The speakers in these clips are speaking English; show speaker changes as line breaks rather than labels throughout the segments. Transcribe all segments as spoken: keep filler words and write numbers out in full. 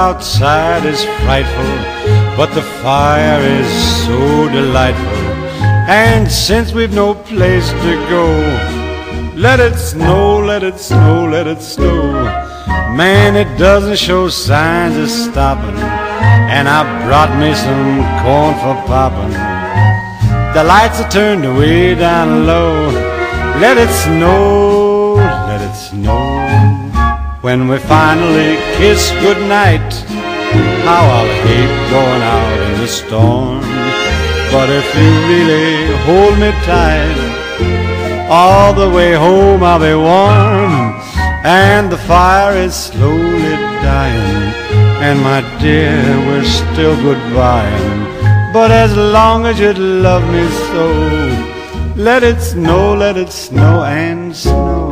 outside is frightful, but the fire is so delightful. And since we've no place to go, let it snow, let it snow, let it snow. Man, it doesn't show signs of stopping, and I brought me some corn for popping. The lights are turned way down low. Let it snow, let it snow. When we finally kiss goodnight, how I'll hate going out in the storm. But if you really hold me tight, all the way home I'll be warm. And the fire is slowly dying, and my dear, we're still goodbying. But as long as you love me so, let it snow, let it snow and snow.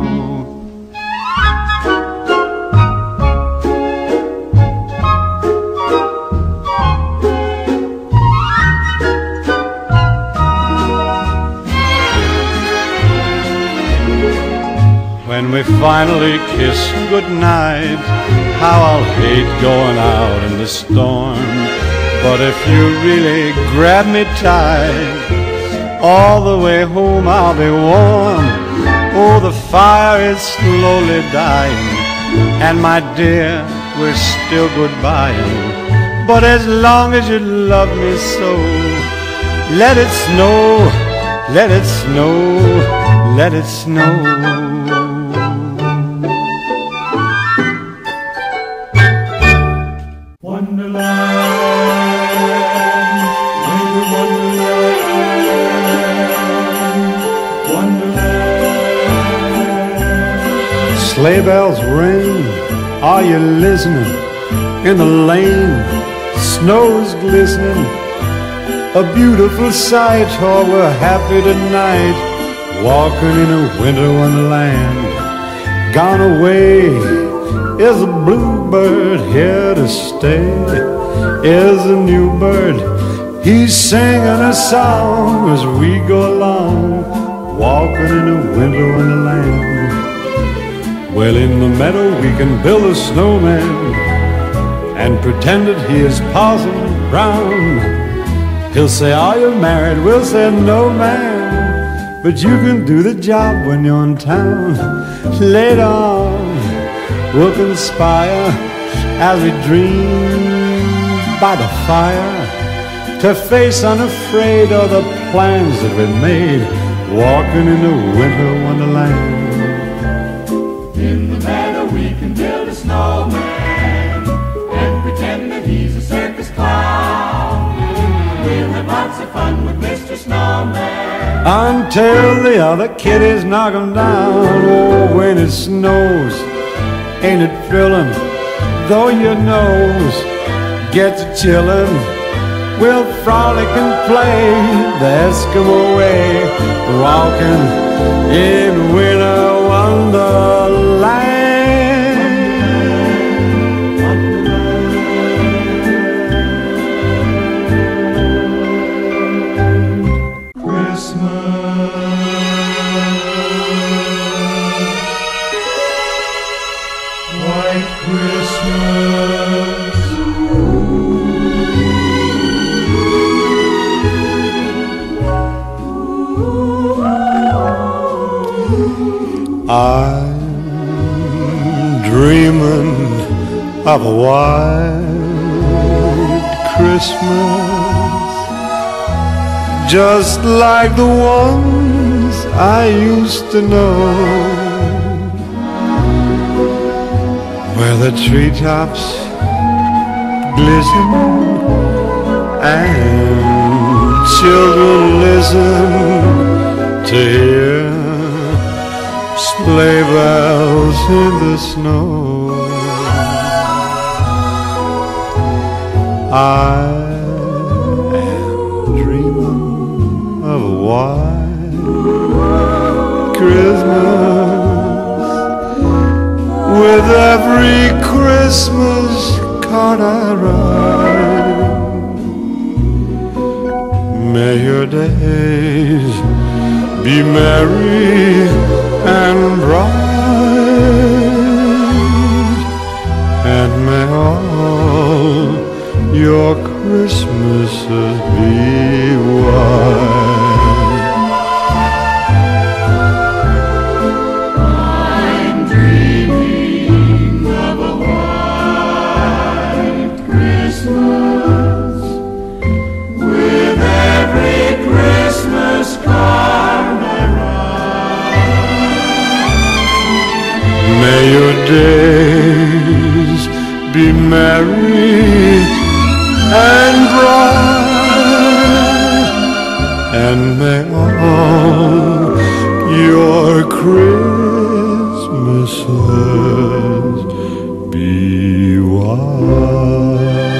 When we finally kiss goodnight, how I'll hate going out in the storm. But if you really grab me tight, all the way home I'll be warm. Oh, the fire is slowly dying, and my dear, we're still goodbying. But as long as you love me so, let it snow, let it snow, let it snow.
Sleigh bells ring, are you listening? In the lane, snow's glistening. A beautiful sight, oh, we're happy tonight, walking in a winter wonderland. Gone away is a bluebird, here to stay is a new bird. He's singing a song as we go along, walking in a winter wonderland. Well, in the meadow we can build a snowman and pretend that he is Parson Brown. He'll say, are you married? We'll say, no, man, but you can do the job when you're in town. Later on, we'll conspire as we dream by the fire to face unafraid all the plans that we made, walking in a winter wonderland.
In the meadow we can build a snowman and pretend that he's a circus clown. We'll have lots of fun with Mister Snowman
until the other kiddies knock him down. Oh, when it snows, ain't it thrilling? Though your nose gets chillin', we'll frolic and play the Eskimo way, walking in winter wonderland.
Christmas, white Christmas,
I'm dreaming of a white Christmas, just like the ones I used to know, where the treetops glisten and children listen to hear sleigh bells in the snow. I am dreaming of a white Christmas, with every Christmas card I write. May your days be merry and bright, and may all your Christmases be white.
I'm dreaming of a white Christmas, with every Christmas card I write.
May your days be merry and bright, and may all your Christmases be white.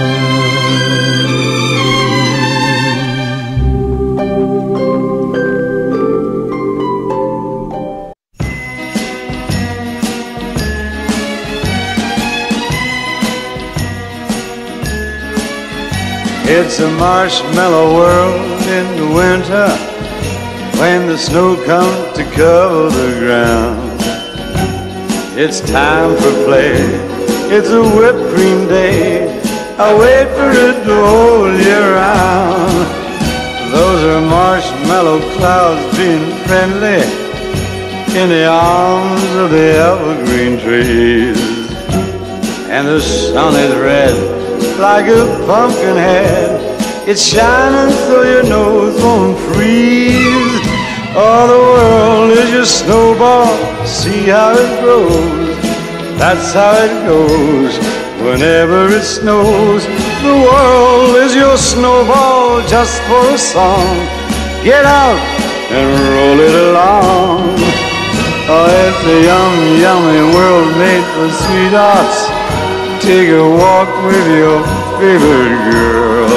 It's a marshmallow world in the winter, when the snow comes to cover the ground. It's time for play, it's a whipped cream day, I wait for it the whole year round. Those are marshmallow clouds being friendly in the arms of the evergreen trees. And the sun is red like a pumpkin head, it's shining so your nose won't freeze. All the world is your snowball, see how it grows. That's how it goes whenever it snows. The world is your snowball just for a song. Get out and roll it along. Oh, it's a yummy, yummy world made for sweethearts. Take a walk with your favorite girl.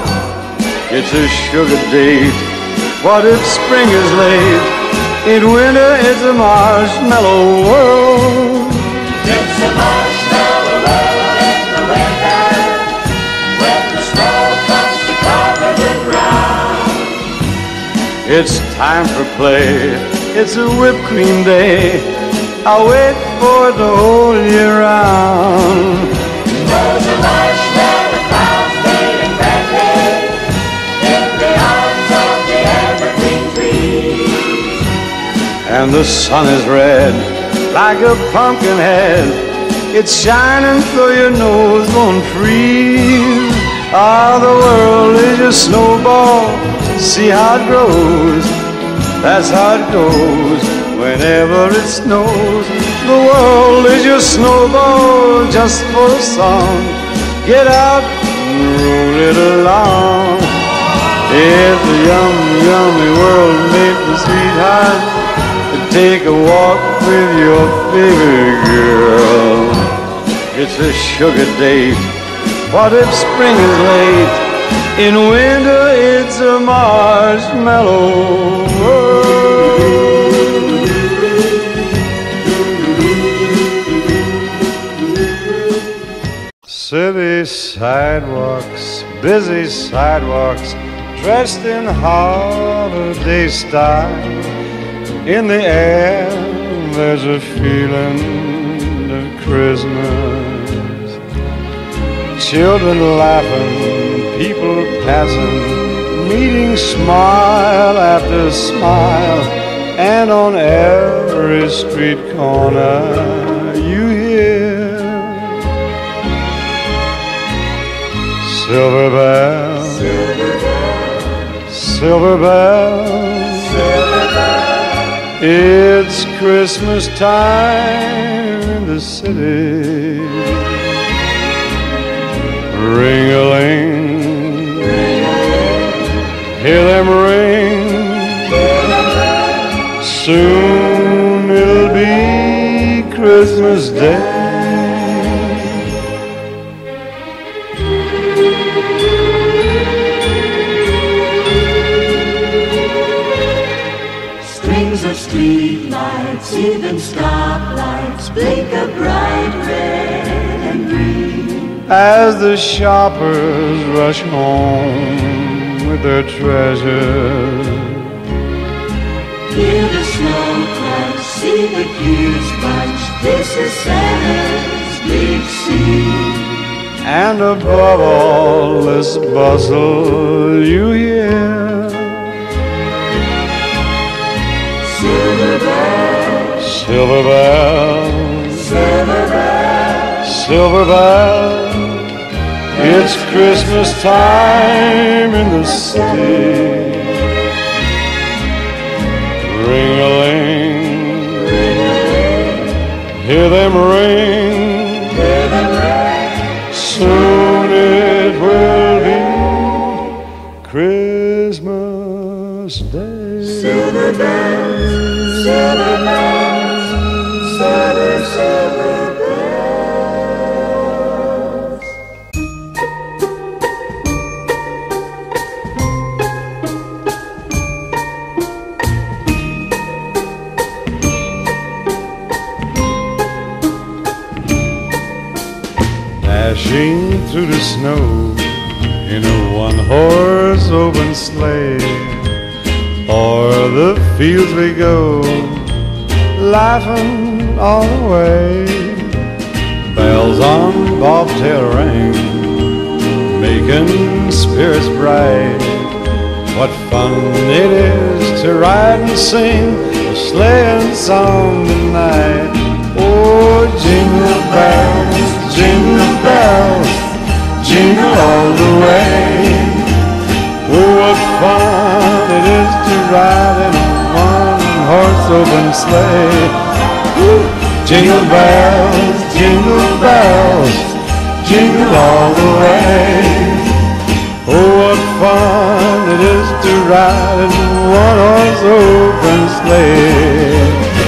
It's a sugar date. What if spring is late? In winter it's a marshmallow world.
It's a marshmallow world in the winter, when the snow comes to cover the ground.
It's time for play, it's a whipped cream day, I'll wait for it the whole year round.
Those are marshmallow clouds fading friendly in the arms of the evergreen trees.
And the sun is red like a pumpkin head, it's shining so your nose won't freeze. Ah, the world is your snowball, see how it grows. That's how it goes whenever it snows. The world is your snowball just for a song. Get out and roll it along. It's a yummy, yummy world made for sweethearts. Take a walk with your favorite girl. It's a sugar date. What if spring is late? In winter it's a marshmallow world. City sidewalks, busy sidewalks, dressed in holiday style. In the air there's a feeling of Christmas. Children laughing, people passing, meeting smile after smile. And on every street corner you hear silver bells, silver bells, silver bells, silver bells. It's Christmas time in the city. Ring-a-ling, hear them ring. Soon it'll be Christmas Day.
Strings of street lights, even stoplights, blink a bright red and green.
As the shoppers rush home with their treasures,
hear the snow crunch, see the gears bunch. This is Santa's big scene.
and above all this bustle you hear.
Silver bells,
Silver bells,
silver bells,
silver bells, it's Christmas time in the city. Ring-a-ling, hear them ring,
hear them ring.
soon it will be Christmas Day.
Silver bells, silver bells, silver, silver bells.
Dashing through the snow in a one-horse open sleigh, o'er the fields we go, laughing all the way. Bells on bobtail ring, making spirits bright. What fun it is to ride and sing a sleighing song tonight. Oh, jingle bells, jingle bells, jingle all the way. Oh, what fun it is to ride in a one-horse open sleigh. Woo! Jingle bells, jingle bells, jingle all the way. Oh, what fun it is to ride in a one-horse open sleigh.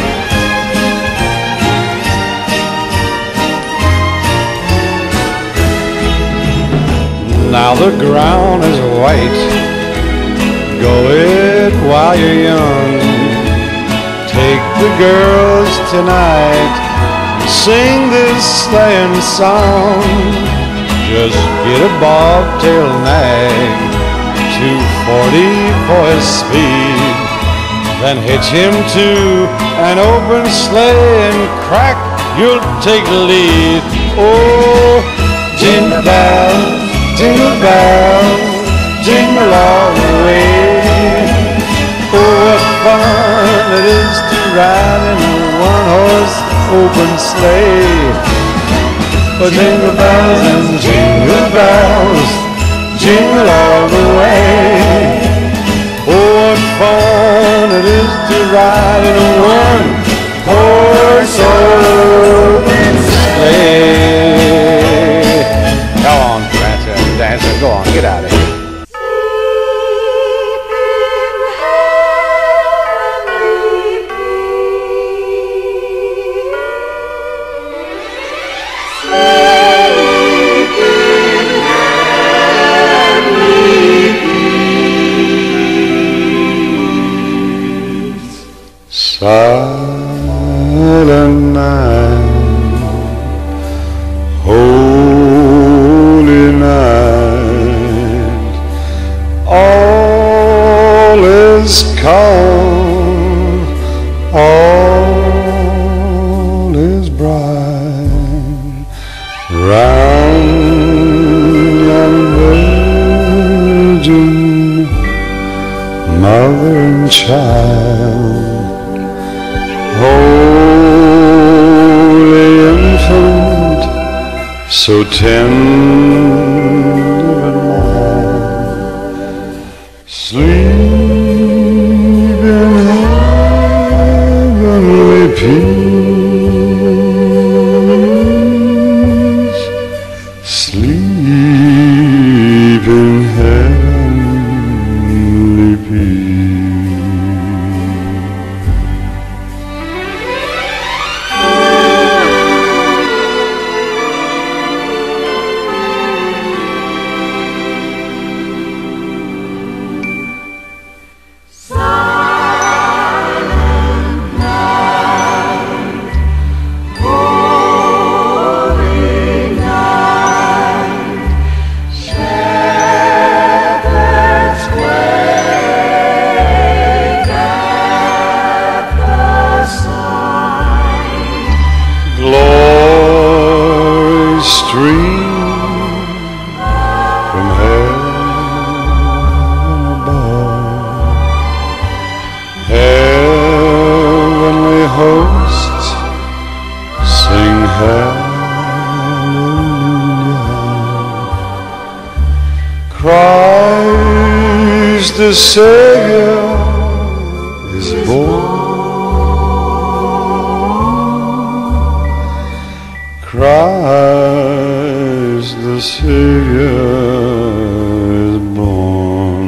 Now the ground is white, go it while you're young. Take the girls tonight, sing this sleighing song. Just get a bobtail nag, two forty for his speed, then hitch him to an open sleigh and crack, you'll take the lead. Oh, jingle bells, jingle bells, jingle all the way. Oh, what fun it is to ride in a one-horse open sleigh. Oh, jingle bells and jingle bells, jingle all the way. Oh, what fun it is to ride in a one-horse open sleigh. Come on, Prancer and Dancer, go on, get out of here. Silent night, holy night, all is calm, all is bright, round young virgin, mother and child. Holy infant, so tender and mild, sleep in heavenly peace, sleep in heavenly peace.
the Savior is born. Christ the Savior is born.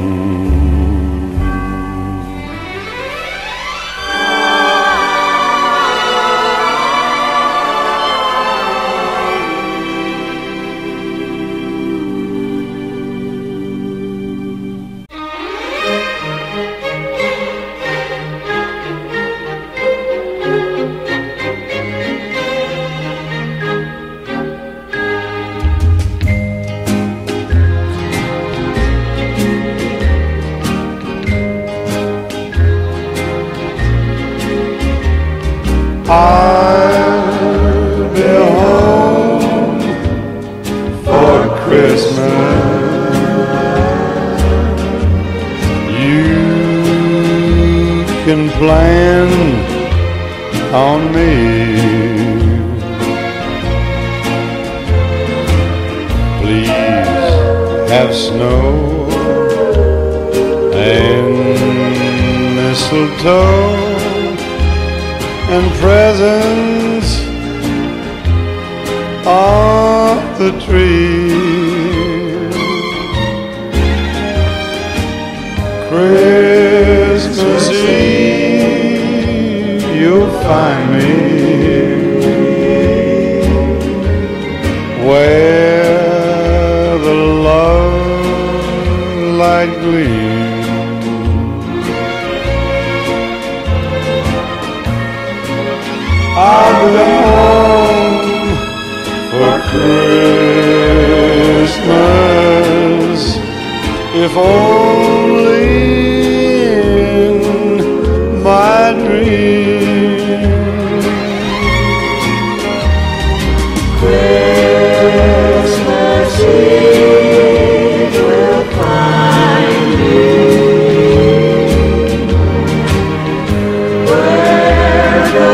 I'll be home for Christmas. You can plan on me. Please have snow and mistletoe and presents on the tree. Christmas Eve, you'll find me where the love light gleams. I'll be home for Christmas, if only in my dream. Christmas Eve will find me where the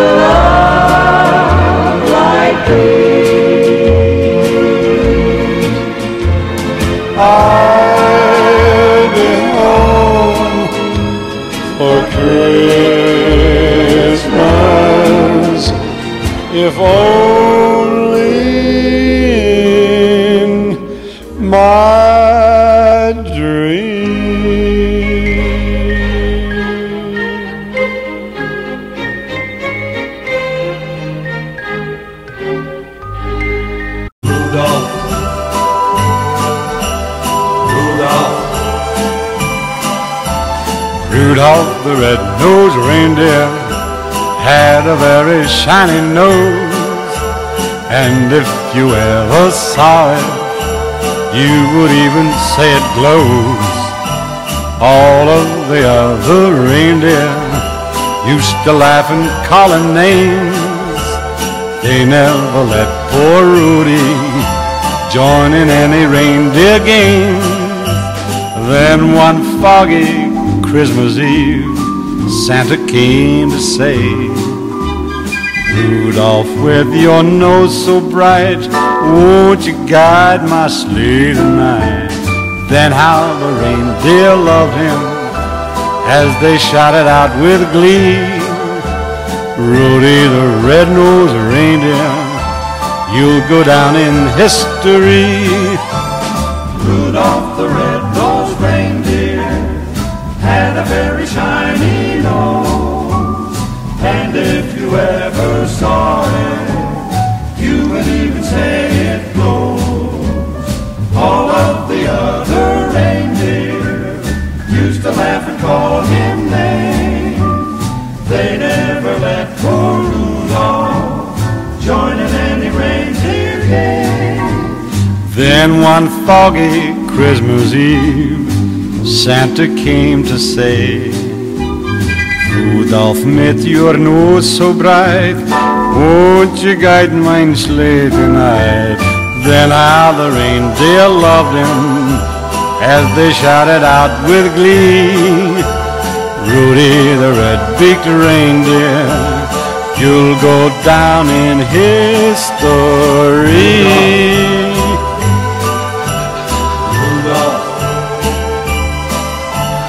I'll be home for Christmas, if only in my dream.
Rudolph the red-nosed reindeer had a very shiny nose, and if you ever saw it, you would even say it glows. All of the other reindeer used to laugh and call him names. They never let poor Rudy join in any reindeer games. Then one foggy Christmas Eve, Santa came to say, Rudolph, with your nose so bright, won't you guide my sleigh tonight? Then how the reindeer loved him as they shouted out with glee, Rudy the red-nosed reindeer, you'll go down in history.
Rudolph the red-nosed reindeer had a very shiny nose, and if you ever saw it, you would even say it glows. All of the other reindeer used to laugh and call him names. They never let poor Rudolph join in any reindeer games.
Then one foggy Christmas Eve, Santa came to say, Rudolph, with your nose so bright, won't you guide my sleigh tonight? Then how the reindeer loved him as they shouted out with glee, Rudy the red-beaked reindeer, you'll go down in history.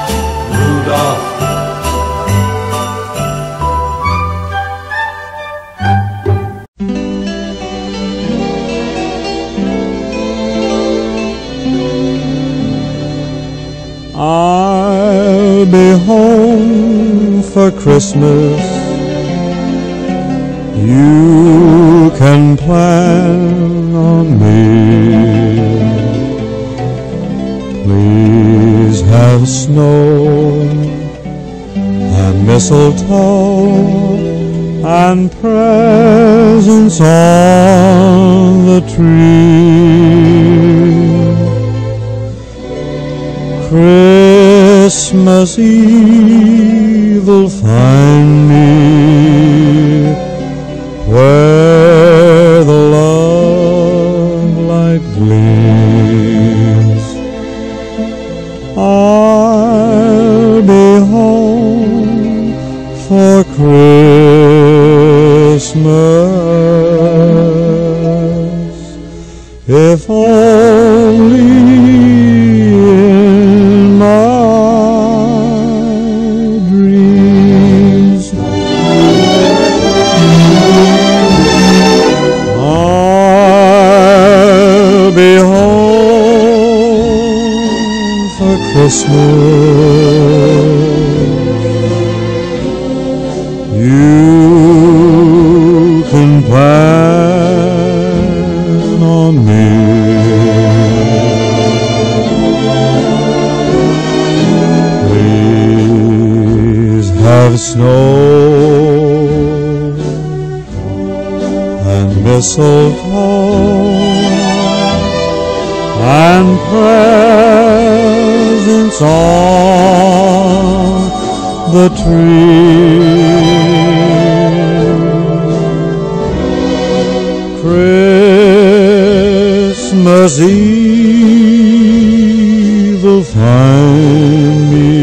for Christmas, you can plan on me. Please have snow and mistletoe and presents on the tree. Christmas Eve will find me where the love light gleams. I'll be home for Christmas, if only in my dreams. I'll be home for Christmas. You can plan on me. Please have snow and mistletoe and presents on the tree. Christmas Eve will find me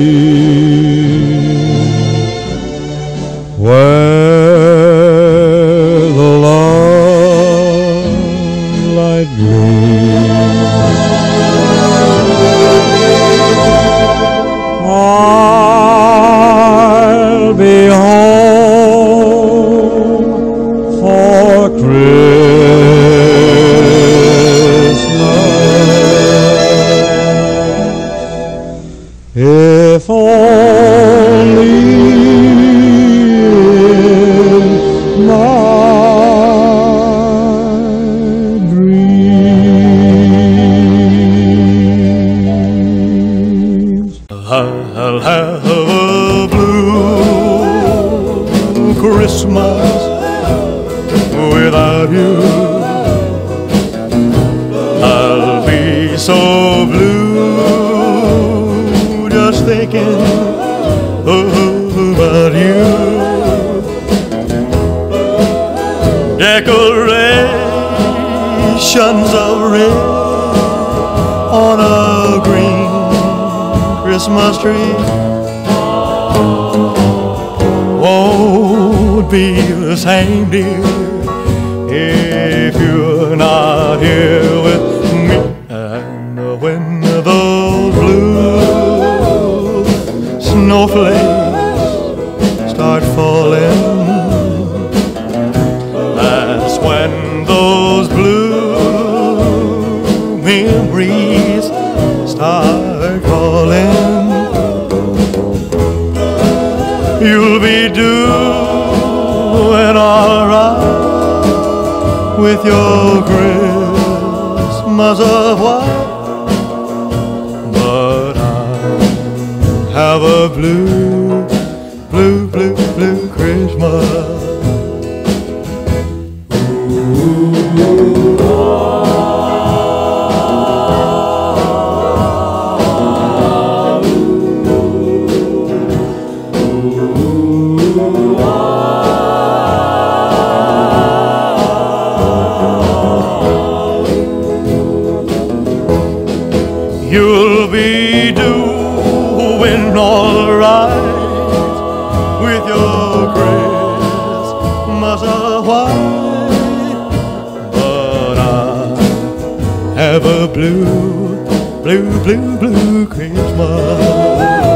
where the love light gleams. I'll be home for Christmas, if only in my dreams. I'll have a blue Christmas without you. I'll be so blue just thinking about you. Decorations of red on a green Christmas tree won't be the same, dear, if you're not here with me. And when those blue snowflakes start falling, that's when those blue memories start calling. You'll be doing alright with your Christmas of white, but I have a blue, blue, blue, blue Christmas. You'll be doing all right with your Christmas of white, but I have a blue, blue, blue, blue Christmas.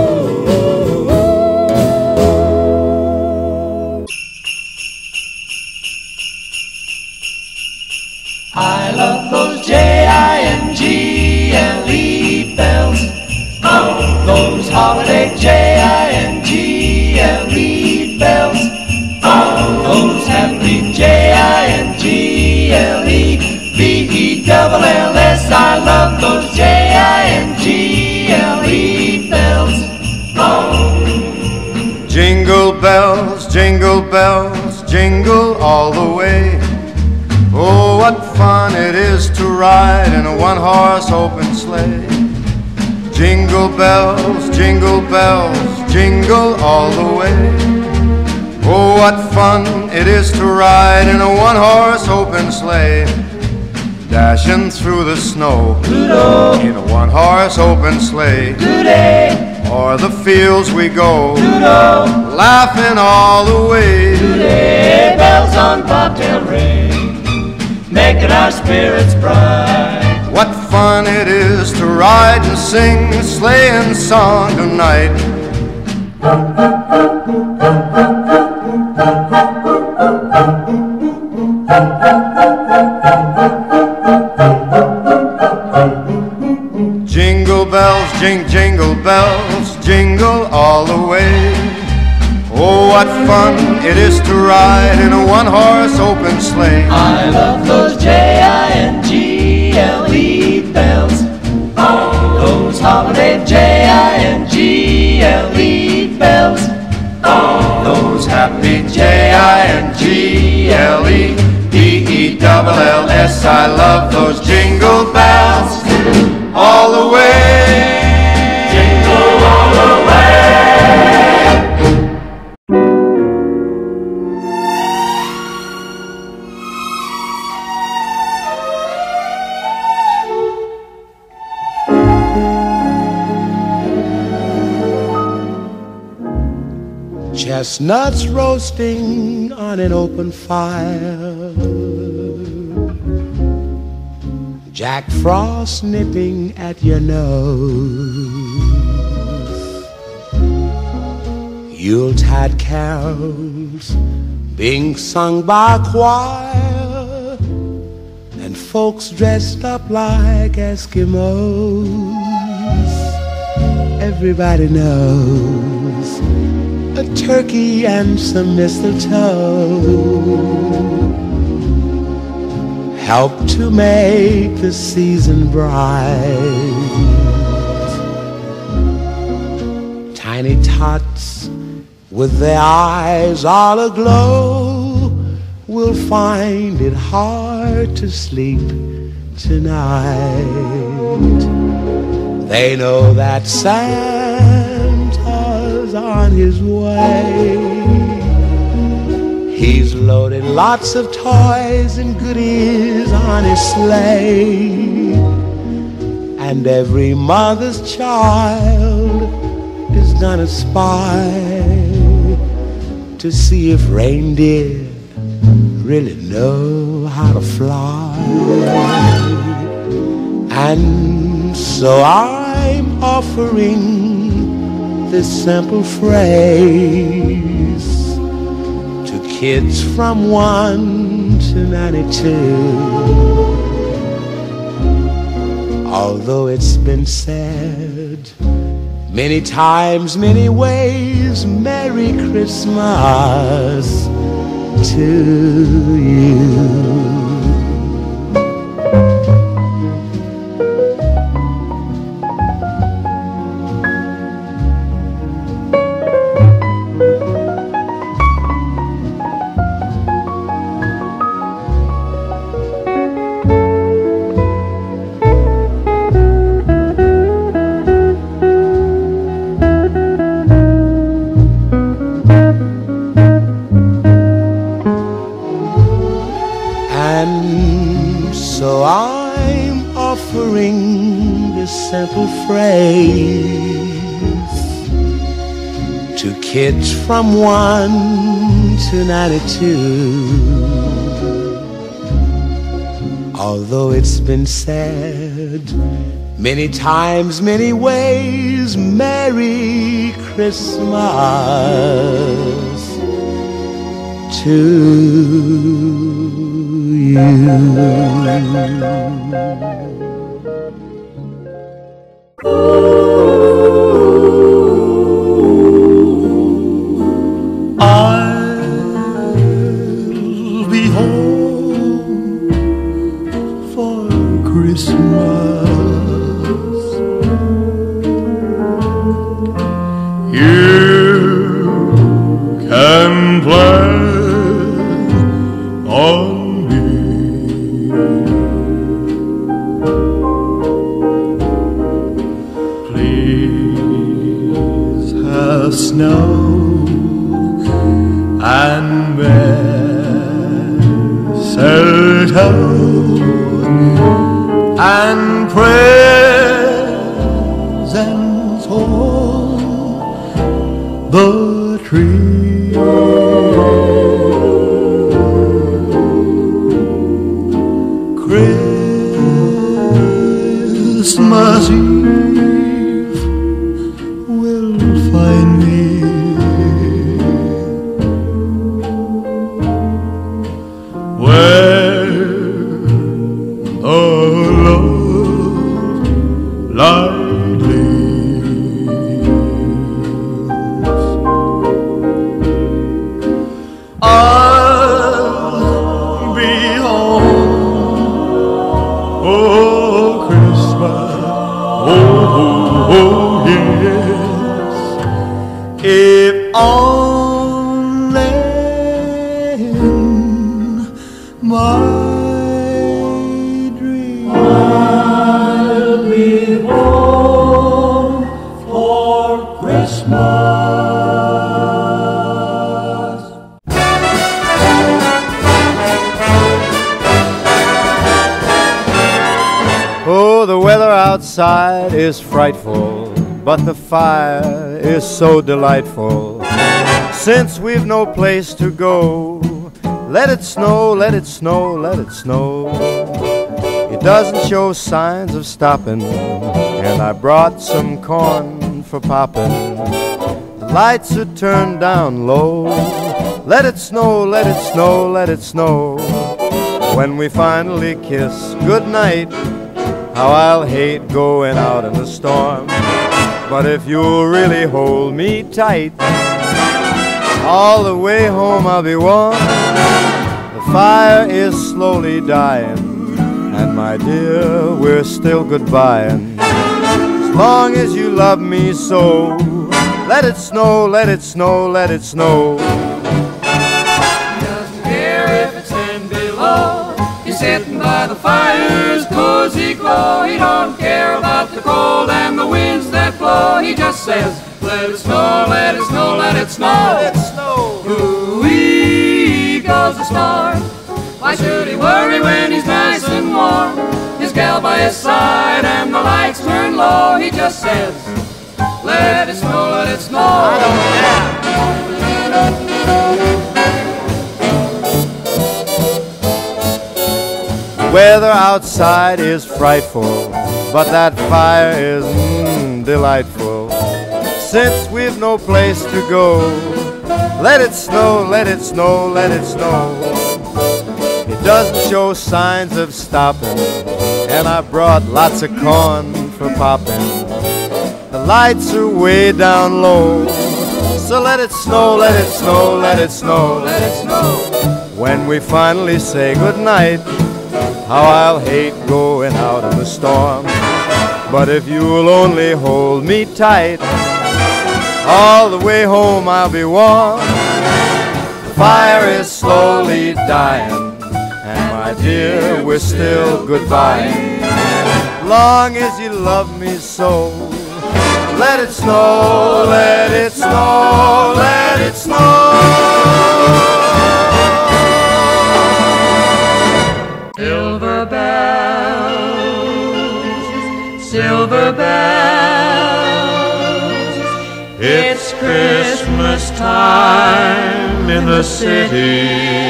I love those J I N G L E bells. Oh, those holiday J I N G L E I love those J I N G L E bells. Oh.
Jingle bells, jingle bells, jingle all the way. Oh, what fun it is to ride in a one-horse open sleigh. Jingle bells, jingle bells, jingle all the way. Oh, what fun it is to ride in a one-horse open sleigh. Dashing through the snow
Doodle.
in a one-horse open sleigh.
Doodle.
O'er the fields we go,
Doodle.
laughing all the way.
Doodle. Bells on bobtail ring, making our spirits bright.
What fun it is to ride and sing a sleighing song tonight. Jingle bells, jing, jingle bells, jingle all the way. Oh, what fun it is to ride in a one-horse open sleigh.
I love those J I N G L E bells. Oh, those holiday J I N G L E bells. Oh,
Those happy J I N G L E B E L L S. I love those jingle bells all the way. Jingle all the way.
Chestnuts roasting on an open fire, Jack Frost nipping at your nose, Yuletide carols being sung by a choir, and folks dressed up like Eskimos. Everybody knows a turkey and some mistletoe help to make the season bright. Tiny tots with their eyes all aglow will find it hard to sleep tonight. They know that Santa's on his way. He's loaded lots of toys and goodies on his sleigh, and every mother's child is gonna spy to see if reindeer really know how to fly. And so I'm offering this simple phrase to kids from one to ninety-two. Although it's been said many times, many ways, Merry Christmas to you. So I'm offering this simple phrase to kids from one to ninety-two. Although it's been said many times, many ways, Merry Christmas to you.
I'll be home for Christmas. and play on me. Please have snow and mistletoe and presents on the tree. Christmas Eve will find me where a love light leads. I'll be home, oh Christmas, oh, oh, oh yes, if only in my dream I'll be home for Christmas.
Oh, the weather outside is frightful, but the fire is so delightful. Since we've no place to go, let it snow, let it snow, let it snow. It doesn't show signs of stopping, and I brought some corn for popping. The lights are turned down low. Let it snow, let it snow, let it snow. When we finally kiss goodnight, how I'll hate going out in the storm. But if you'll really hold me tight, all the way home I'll be warm. The fire is slowly dying, and my dear, we're still goodbying. As long as you love me so, let it snow, let it snow, let it snow.
He doesn't care if it's ten below. He's sitting by the fire's cozy glow. He don't care about the cold and the winds that blow. He just says, let it snow, let it snow, let it snow.
Let it snow.
Ooh-wee goes the star. Why should he worry when he's nice and warm? His gal by his side and the lights turn low. He just says, let it snow, let it snow. I don't
care. The weather outside is frightful, but that fire is mm, delightful. Since we've no place to go, let it snow, let it snow, let it snow. It doesn't show signs of stopping, and I brought lots of corn for popping. The lights are way down low, so let it snow, let it snow, let it snow, let it snow. When we finally say goodnight, how I'll hate going out in the storm. But if you'll only hold me tight, all the way home I'll be warm. The fire is slowly dying, and my dear, we're still goodbying. Long as you love me so, let it snow, let it snow, let it snow.
Silver bells, silver bells,
It's Christmas time in the city.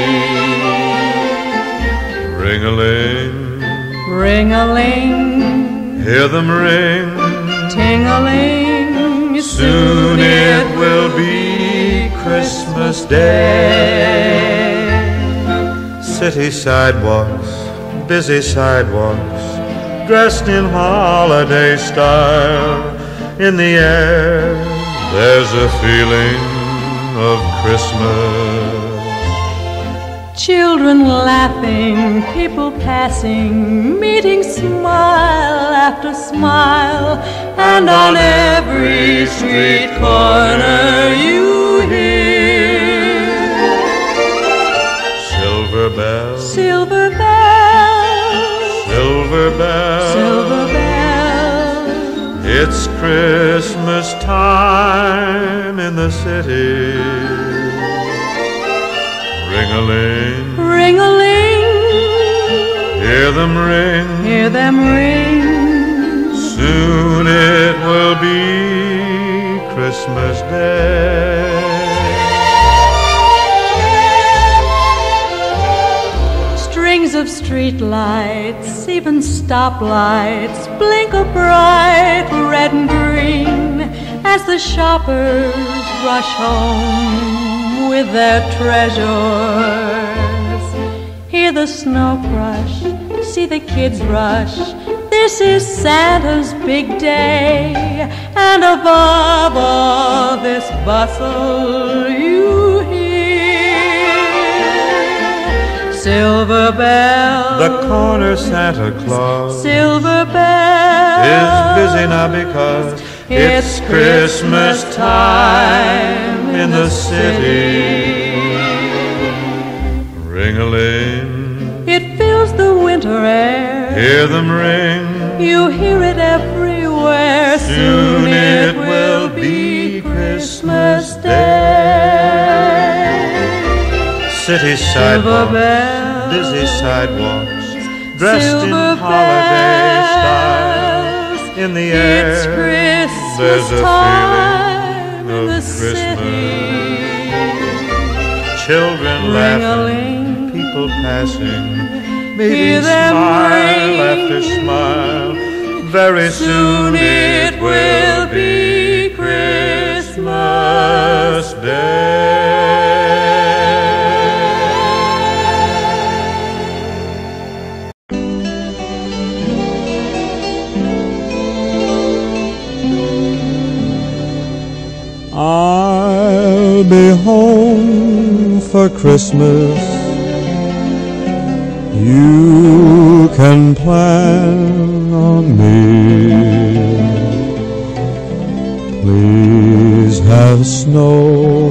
Ring-a-ling,
ring-a-ling,
hear them ring.
ting-a-ling,
Soon it will be Christmas Day. City sidewalks, busy sidewalks, dressed in holiday style. In the air, there's a feeling of Christmas.
Children laughing, people passing, meeting smile after smile, and on every street corner you hear
It's Christmas time in the city. Ring-a-ling,
ring-a-ling,
hear them ring,
hear them ring.
soon it will be Christmas Day.
Strings of street lights, even stoplights, blink a bright red and green as the shoppers rush home with their treasures. Hear the snow crush, see the kids rush. This is Santa's big day, and above all this bustle you hear silver bells.
The corner Santa Claus
Silver bells
is busy now because
it's Christmas time in the city.
Ring-a-ling,
It fills the winter air.
hear them ring,
You hear it everywhere.
soon it will be Christmas Day. City
Silver
sidewalks,
bells,
busy sidewalks, dressed in
silver
holiday
bells.
style. In the air,
It's Christmas
there's a
time
feeling
in the
of Christmas.
city.
Children laughing,
Ring-a-ling,
people passing,
hear
meeting
them
smile
ring.
after smile. Very soon it will be Christmas Day.
I'll be home for Christmas. You can plan on me. Please have snow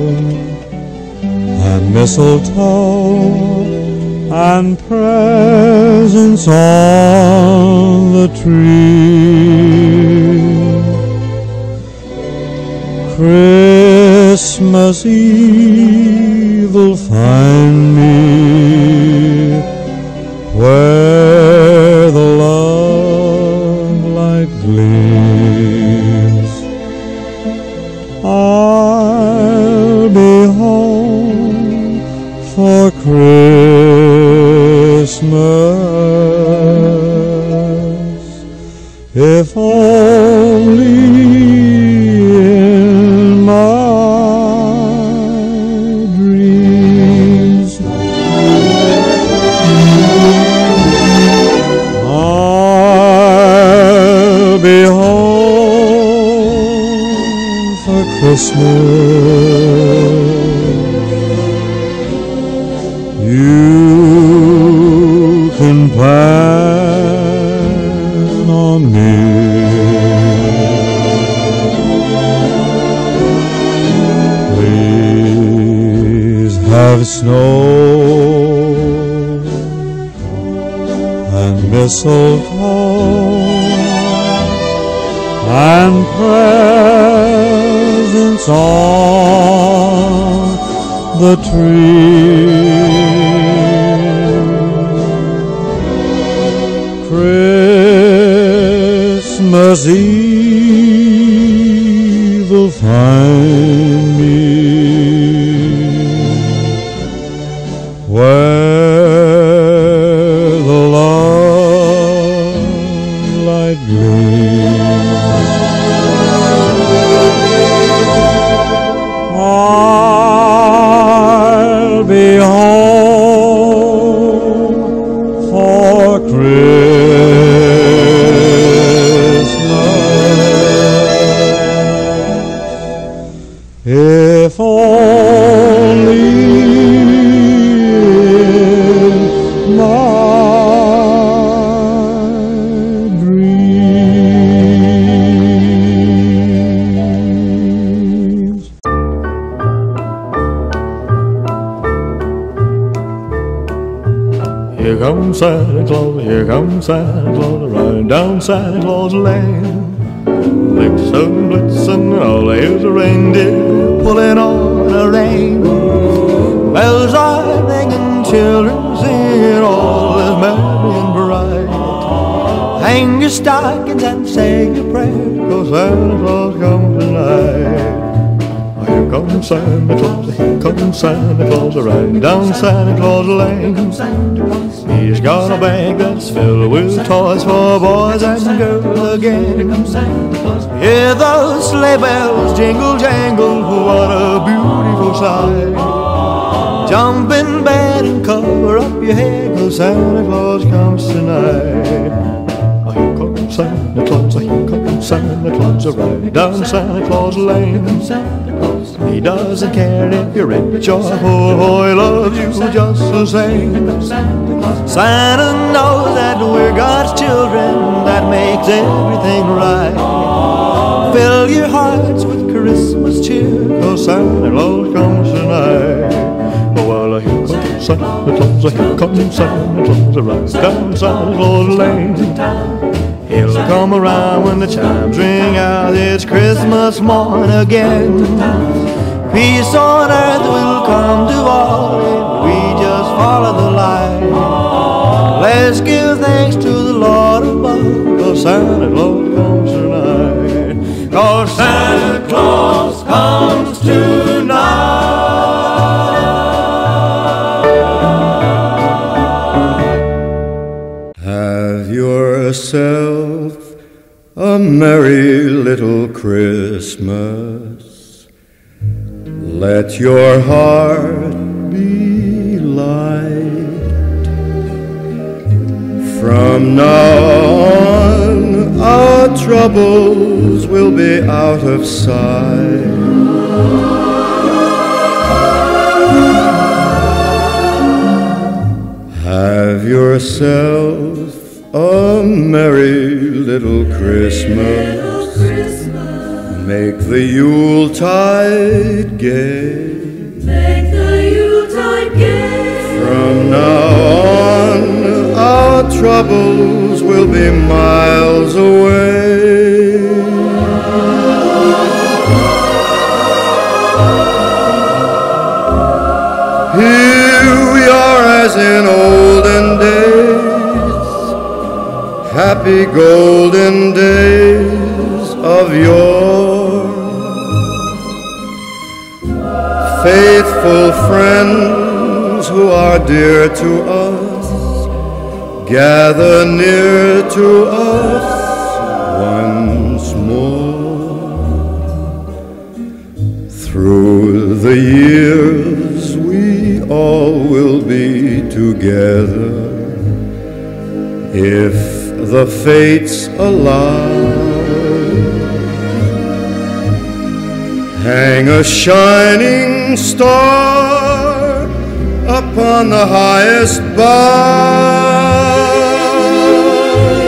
and mistletoe and presents on the tree. Christmas Eve will find me where the love light gleams. I'll be home for Christmas, if only in my dreams. I'll be home for Christmas. You can plan on me. Please have snow and mistletoe and presents on the tree. Christmas Eve will find me where the love light gleams. I'll be home for Christmas, if only in my dreams.
Here comes Santa Claus, here comes Santa Claus, riding down Santa Claus Lane.
Blitzen, blitzen, all I hear is a reindeer pulling on a rein. Bells are ringing, children singing, all is merry and bright. Hang your stockings and say your prayer, 'cause Santa Claus comes tonight. Here comes Santa Claus, here comes Santa Claus, right down Santa Claus Lane. He's got a bag that's filled with toys for boys and girls again. Hear those sleigh bells jingle jangle, what a beautiful sight. Jump in bed and cover up your head, 'cause Santa Claus comes tonight. Here comes Santa Claus, here comes Santa Claus, right down Santa Claus Lane. He doesn't care if you're rich or poor, he loves you just the same. Santa knows that we're God's children, that makes everything right. Fill your hearts with Christmas cheer, 'cause Santa Claus comes tonight. Oh, well, here comes Santa Claus, here comes Santa Claus, right down Santa Claus Lane. He'll come around when the chimes ring out, it's Christmas morn again. Peace on earth will come to all if we just follow the light. Let's give thanks to the Lord above, 'cause Santa Claus comes tonight. 'Cause Santa Claus comes tonight.
Have yourself a merry little Christmas. Let your heart be light. From now on, our troubles will be out of sight. Have yourself a merry little Christmas. Make the Yuletide gay.
Make the Yuletide gay.
From now on, our troubles will be miles away. Here we are as in olden days, happy golden days of yore. Faithful friends who are dear to us, gather near to us once more. Through the years we all will be together, if the fates allow. Hang a shining star upon the highest bough,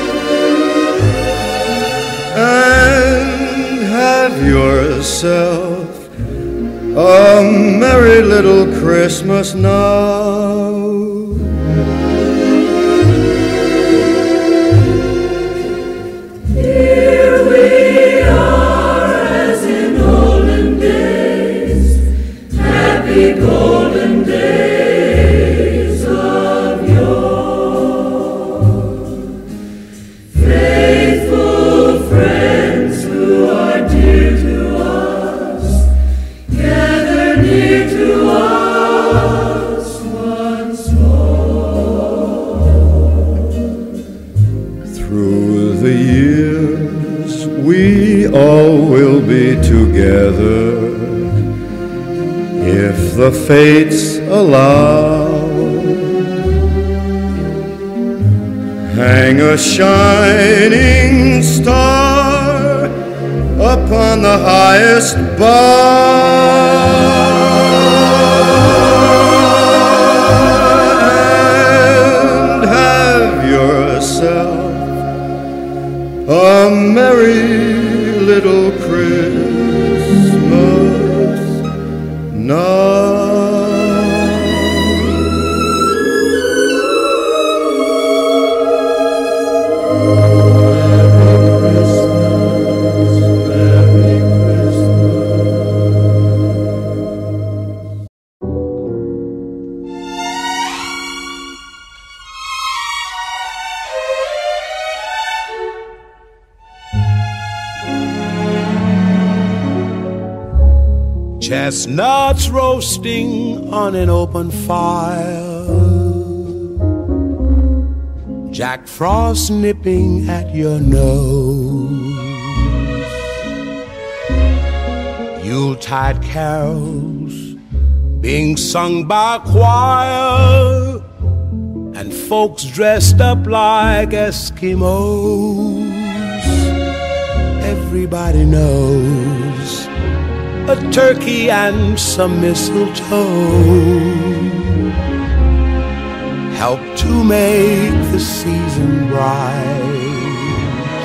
and have yourself a merry little Christmas now.
Golden days of yore. Faithful friends who are dear to us, gather near to us once more.
Through the years we all will be together, if the fates allow. Hang a shining star upon the highest bough, and have yourself a merry little Christmas now.
Chestnuts roasting on an open fire, Jack Frost nipping at your nose, Yuletide carols being sung by a choir, and folks dressed up like Eskimos. Everybody knows a turkey and some mistletoe help to make the season bright.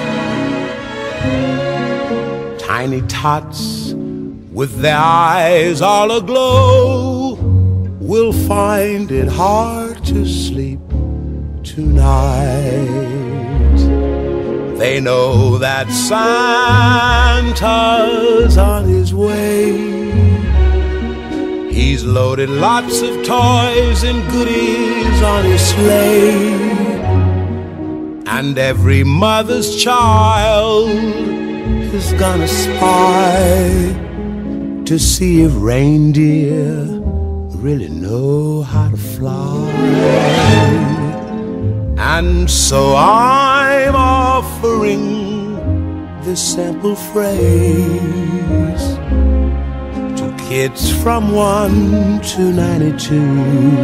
Tiny tots with their eyes all aglow will find it hard to sleep tonight. They know that Santa's on his way. He's loaded lots of toys and goodies on his sleigh, and every mother's child is gonna spy to see if reindeer really know how to fly. And so I'm offering this simple phrase to kids from one to ninety-two.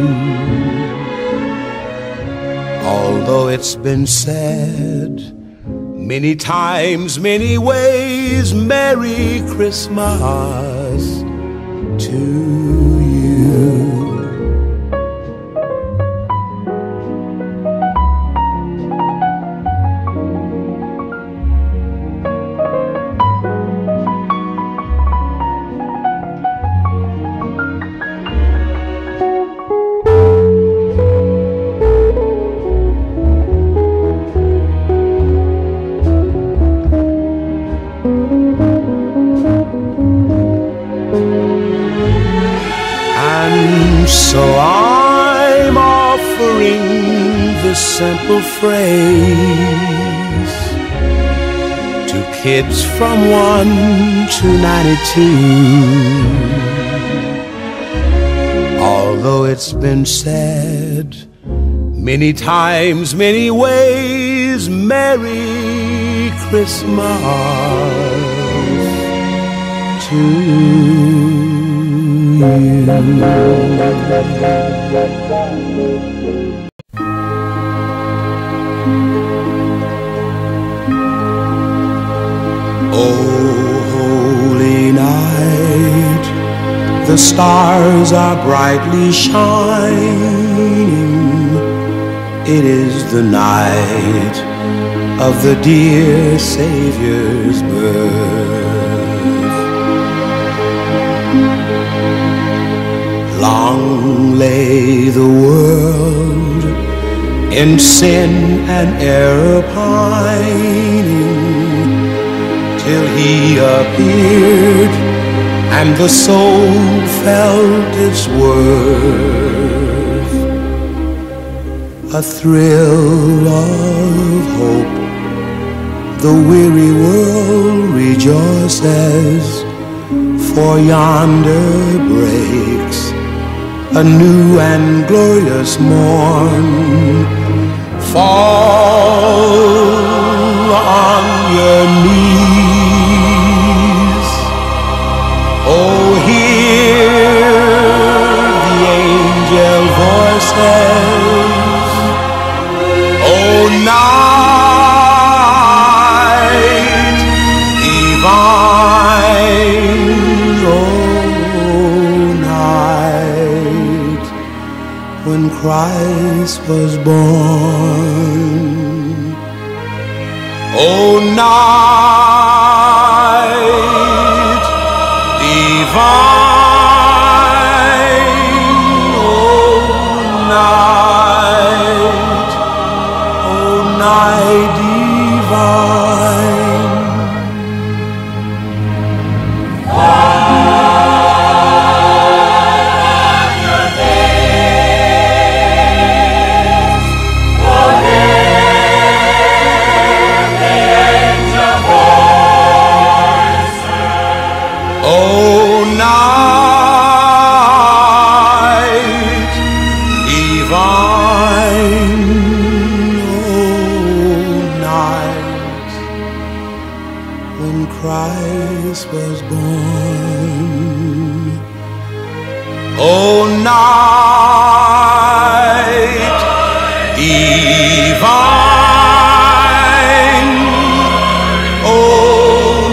Although it's been said many times, many ways, Merry Christmas to you. So I'm offering this simple phrase to kids from one to ninety-two. Although it's been said many times, many ways, Merry Christmas to you. Oh, holy night, the stars are brightly shining. It is the night of the dear Savior's birth. Long lay the world in sin and error pining, till he appeared and the soul felt its worth. A thrill of hope, the weary world rejoices, for yonder breaks a new and glorious morn. Fall on your knees, oh, hear the angel voices, oh, night divine, oh, night when Christ was born. Oh, night divine, oh, night, oh, night divine. Oh, now
was born. Oh, night divine, oh,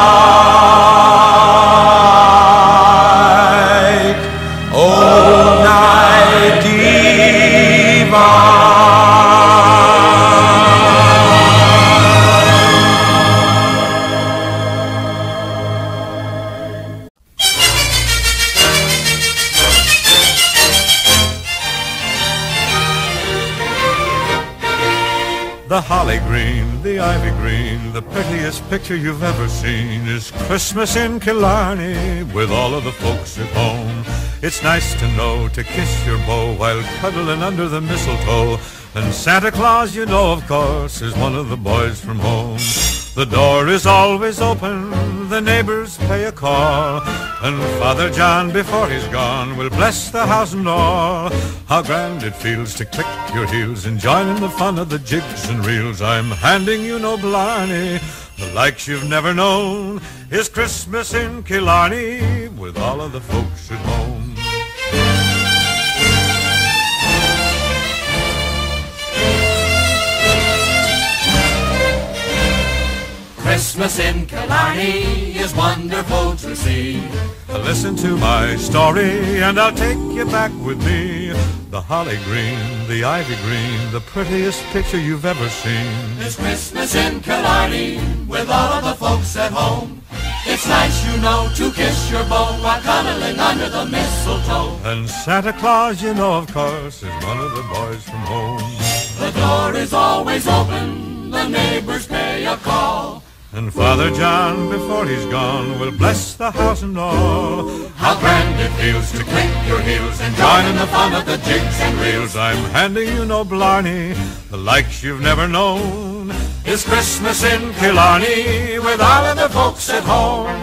night, oh, night divine.
The holly green, the ivy green, the prettiest picture you've ever seen is Christmas in Killarney with all of the folks at home. It's nice to know to kiss your beau while cuddling under the mistletoe. And Santa Claus, you know, of course, is one of the boys from home. The door is always open, the neighbors pay a call, and Father John, before he's gone, will bless the house and all. How grand it feels to click your heels and join in the fun of the jigs and reels. I'm handing you no blarney, the likes you've never known is Christmas in Killarney with all of the folks at home.
Christmas in Killarney is wonderful to see.
Listen to my story and I'll take you back with me. The holly green, the ivy green, the prettiest picture you've ever seen.
It's Christmas in Killarney with all of the folks at home. It's nice, you know, to kiss your beau while cuddling under the mistletoe.
And Santa Claus, you know, of course, is one of the boys from home.
The door is always open, the neighbors pay a call,
and Father John, before he's gone, will bless the house and all.
How grand it feels to click your heels and join in the fun of the jigs and reels.
I'm handing you no blarney, the likes you've never known is Christmas in Killarney with all of the folks at home.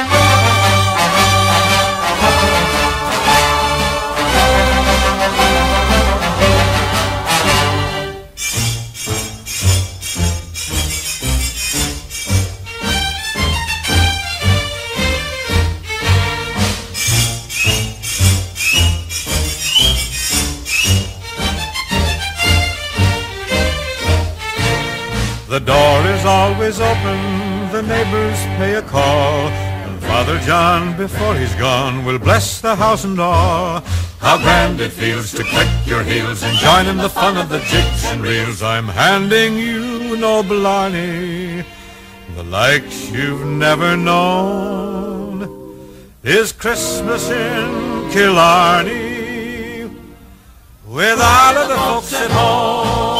The door is always open, the neighbors pay a call, and Father John, before he's gone, will bless the house and all. How grand it feels to click your heels and join in the fun of the jigs and reels. I'm handing you no blarney, the likes you've never known is Christmas in Killarney with all of the folks at home.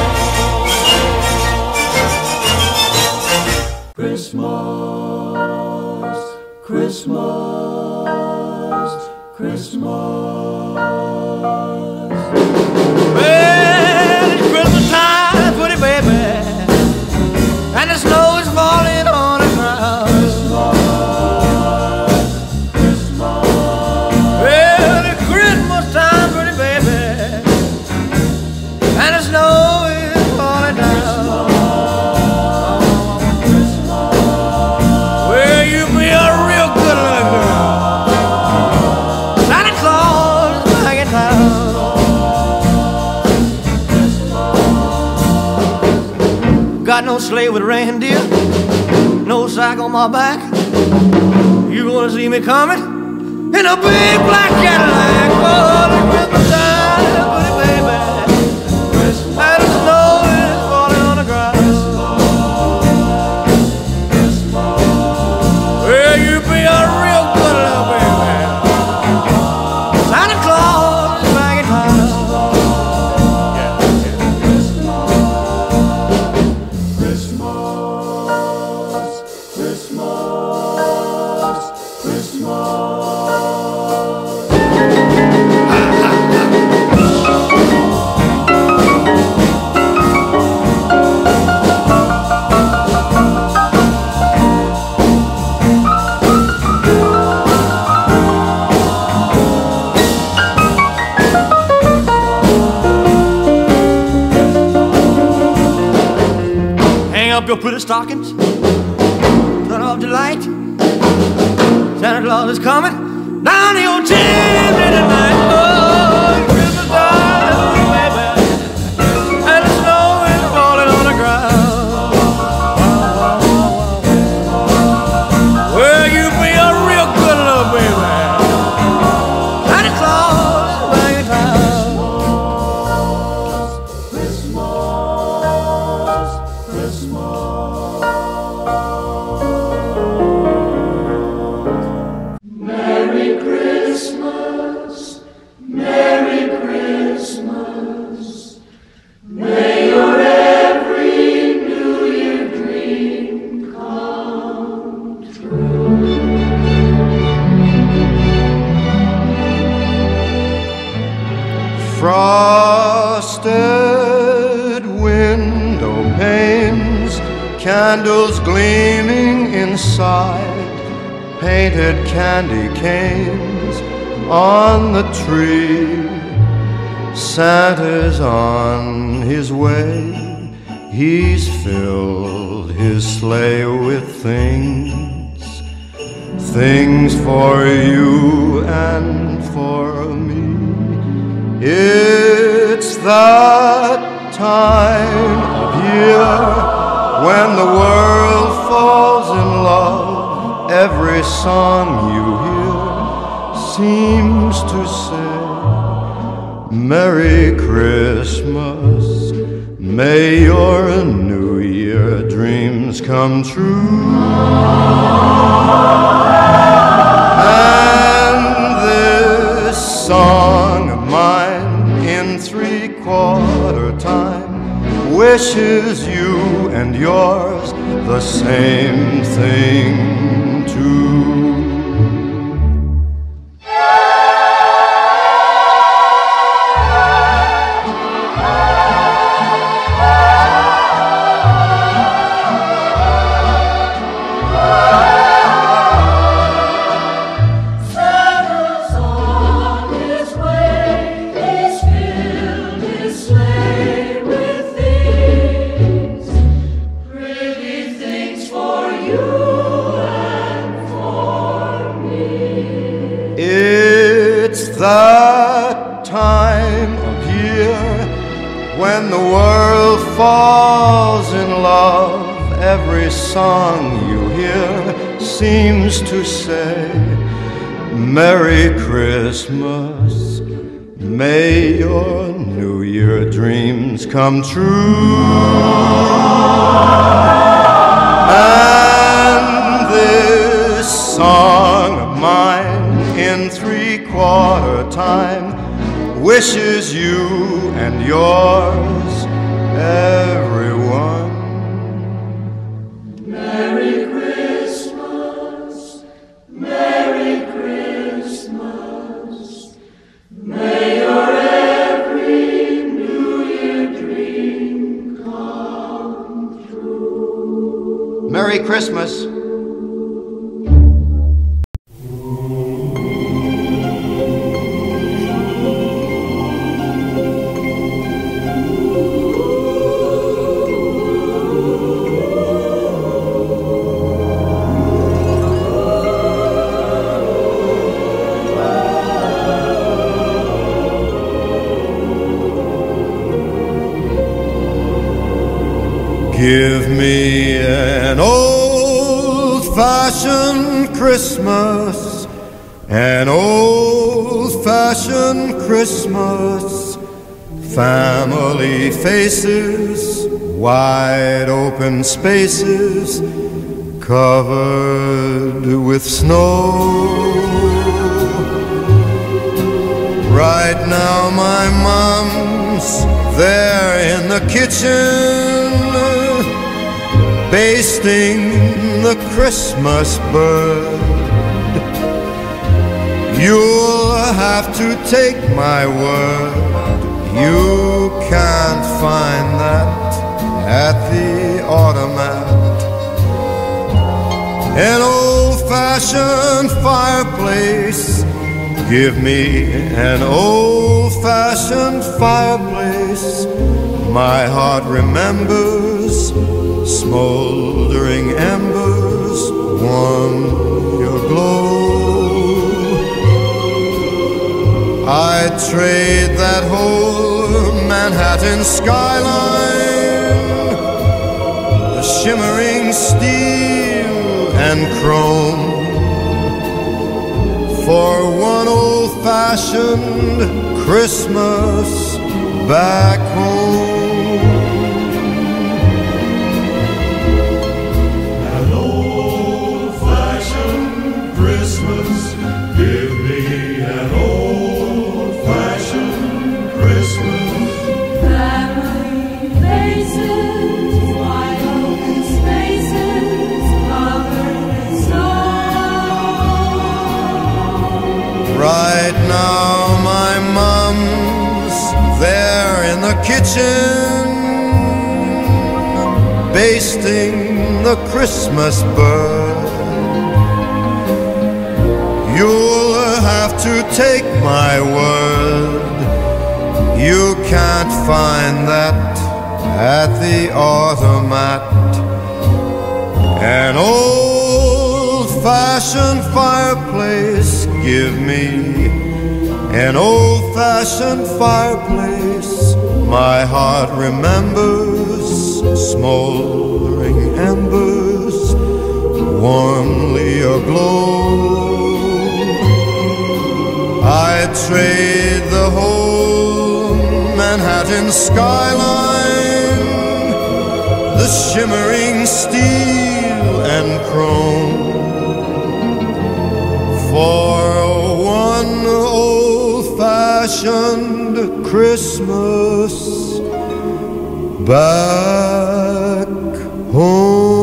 Christmas, Christmas, Christmas.
Well, it's Christmas time, pretty baby, and the snow is falling on the ground.
Christmas, Christmas.
Well, it's Christmas time, pretty baby, and the snow is falling down. Got no sleigh with reindeer, no sack on my back. You gonna see me coming in a big black Cadillac. Oh, the Christmas time, pretty baby, and the snow is falling on the ground. Well, you be a real good little baby. Santa Claus is back in town. Hang up your pretty stockings, turn off the light, Santa Claus is coming down your chimney tonight. Oh, Christmas time, baby, and the snow is falling on the ground. Well, you be a real good little baby. Santa Claus is bringing clouds.
Christmas, Christmas. Merry Christmas, Merry Christmas. May your every New Year dream come true.
Frosted window panes, candles gleaming inside, painted candy canes on the tree. Santa's on his way, he's filled his sleigh with things, things for you and for me. It's that time of year when the world falls in love. Every song you hear seems to say, Merry Christmas, may your New Year dreams come true. And this song of mine in three-quarter time wishes you and yours the same thing too.
Santa's on his way, he's filled his sleigh with things, pretty things for you and for me.
It's that time of year when the world falls in love. Every song you hear seems to say, Merry Christmas, may your New Year dreams come true. And this song of mine in three-quarter time wishes you and yours, everyone,
Merry Christmas, Merry Christmas. May your every New Year dream come true.
Merry Christmas. Give me an old-fashioned Christmas, an old-fashioned Christmas, family faces, wide open spaces, covered with snow. Right now my mom's there in the kitchen, basting the Christmas bird. You'll have to take my word, you can't find that at the automat. An old-fashioned fireplace, give me an old-fashioned fireplace. My heart remembers smoldering embers, warm your glow. I'd trade that whole Manhattan skyline, the shimmering steel and chrome, for one old-fashioned Christmas back home.
An old-fashioned Christmas, give me an old-fashioned Christmas.
Family faces, wide open spaces, covered with snow.
Right now my mom's there in the kitchen, basting the Christmas bird. You'll have to take my word, you can't find that at the automat. An old-fashioned fireplace, give me an old-fashioned fireplace. My heart remembers smoldering embers warmly aglow. I'd trade the whole Manhattan skyline, the shimmering steel and chrome, for one old-fashioned Christmas back home.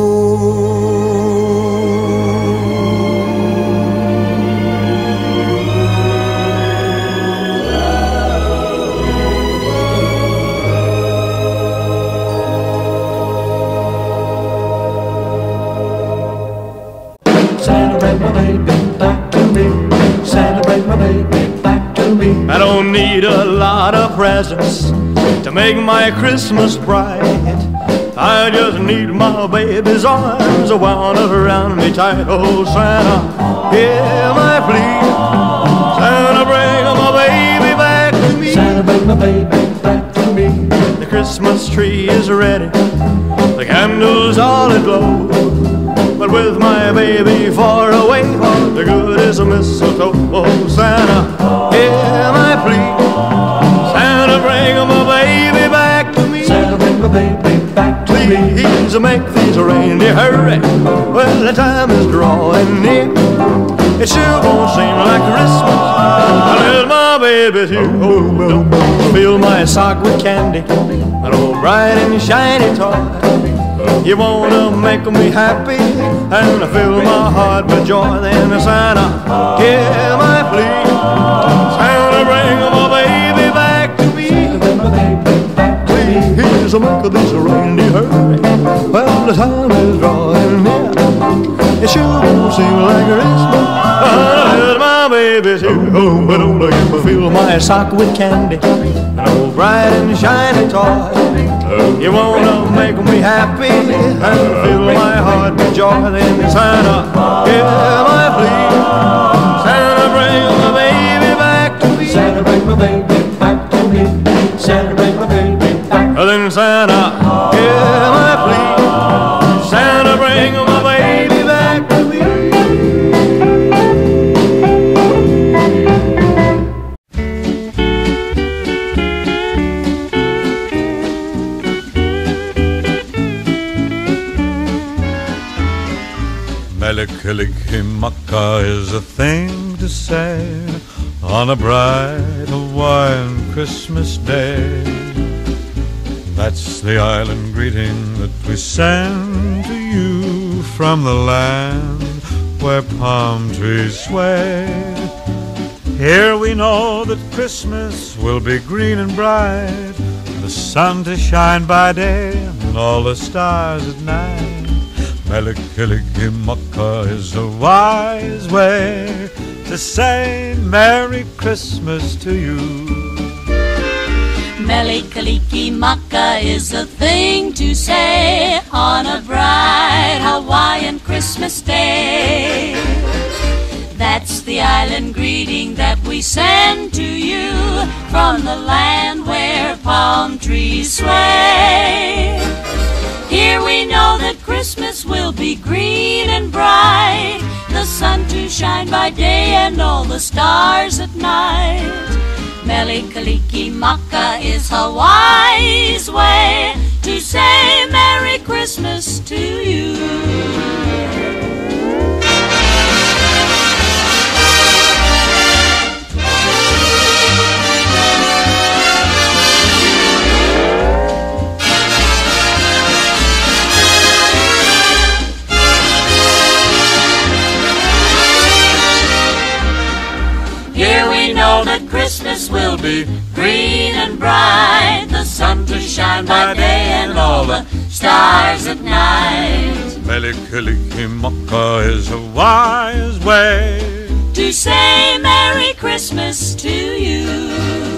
Santa, bring my baby back to me. Santa, bring my baby back to me. I don't need a lot of presents to make my Christmas bright. I just need my baby's arms wound around me tight. Oh, Santa, hear my plea. Santa, bring my baby back to me. Santa, bring my baby back to me. The Christmas tree is ready, the candles all aglow, but with my baby far away, all the good is a mistletoe. Oh, Santa, hear my plea. Santa, bring my baby back to me. Santa, bring my baby back to me. Please make these reindeer hurry, well, the time is drawing near. It sure won't seem like Christmas unless my baby's here. Oh, well, fill my sock with candy, an old bright and shiny toy. You wanna make me happy and fill my heart with joy. Then Santa, hear my plea. Santa, bring my baby back to me. Please make this reindeer hurry, well, the time is drawing near. It sure won't seem like Christmas unless my baby's here. Oh, but don't let me fill my sock with candy, an old bright and shiny toy. You wanna make me happy and fill my heart with joy. Then Santa, hear my plea. Santa, bring my baby back to me. Santa, bring my baby back to me. Santa, bring my baby back. Then Santa, hear my plea. Santa, bring my baby back to me.
Mele Kalikimaka is a thing to say on a bright Hawaiian Christmas day. That's the island greeting that we send to you from the land where palm trees sway. Here we know that Christmas will be green and bright, the sun to shine by day and all the stars at night. Mele Kalikimaka is a wise way to say Merry Christmas to you.
Mele Kalikimaka is a thing to say on a bright Hawaiian Christmas day. That's the island greeting that we send to you from the land where palm trees sway. Here we know that Christmas will be green and bright, the sun to shine by day and all the stars at night. Mele Kalikimaka is Hawaii's way to say Merry Christmas to you. Here we know that Christmas will be green and bright, the sun to shine by day and all the stars at night.
Mele Kalikimaka is a wise way
to say Merry Christmas to you.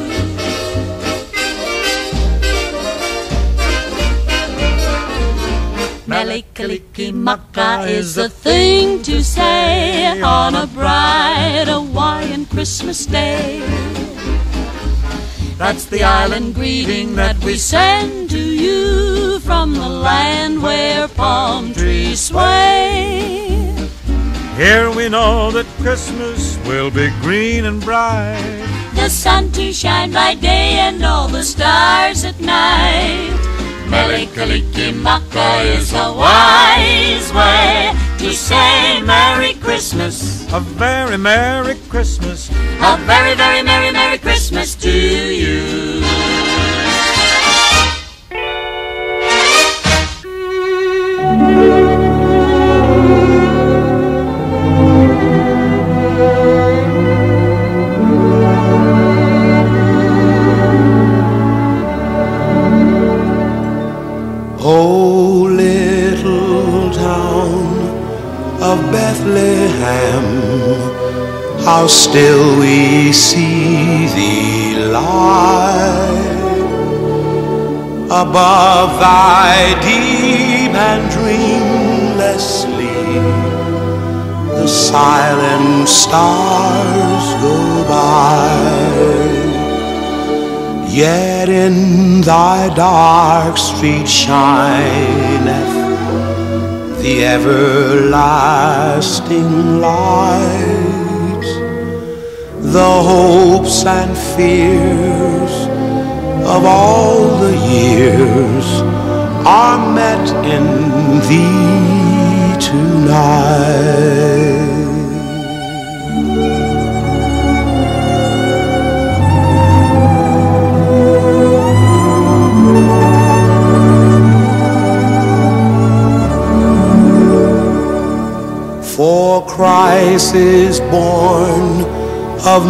Mele Kalikimaka is the thing to say on a bright Hawaiian Christmas day. That's the island greeting that we send to you from the land where palm trees sway.
Here we know that Christmas will be green and bright,
the sun to shine by day and all the stars at night. Mele Kalikimaka is a wise way to say Merry Christmas.
A very Merry Christmas.
A very, very Merry, Merry Christmas to you.
Oh, little town of Bethlehem, how still we see thee lie above thy deep and dreamless sleep. The silent stars go by, yet in thy dark street shineth the everlasting light. The hopes and fears of all the years are met in thee tonight. For Christ is born of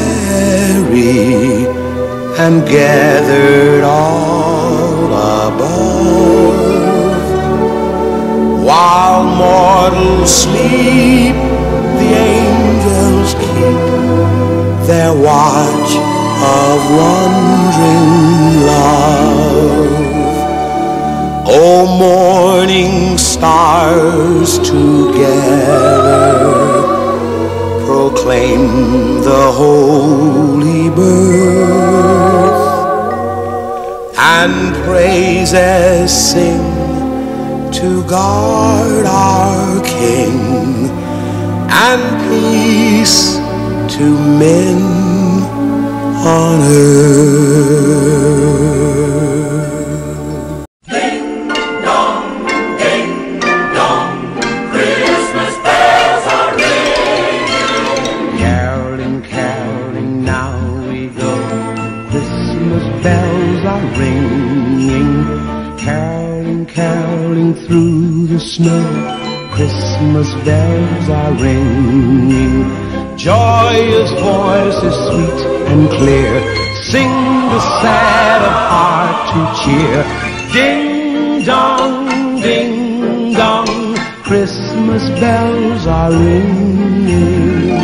Mary and gathered all above. While mortals sleep, the angels keep their watch of wondering love. O morning stars together proclaim the holy birth, and praises sing to God our King, and peace to men on earth. Through the snow, Christmas bells are ringing. Joyous voices sweet and clear sing the sad of heart to cheer. Ding dong, ding dong, Christmas bells are ringing.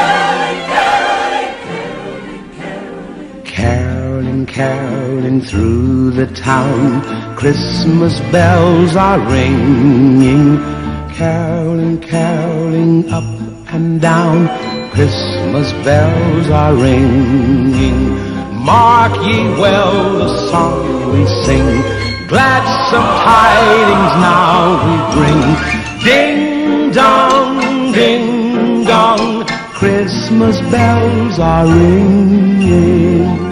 Caroling, caroling through the town, Christmas bells are ringing. Caroling, caroling up and down, Christmas bells are ringing. Mark ye well the song we sing, gladsome tidings now we bring. Ding dong, ding dong, Christmas bells are ringing.